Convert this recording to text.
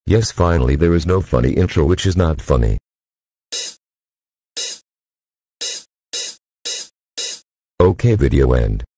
Yes, finally there is no funny intro, which is not funny. Okay, video end.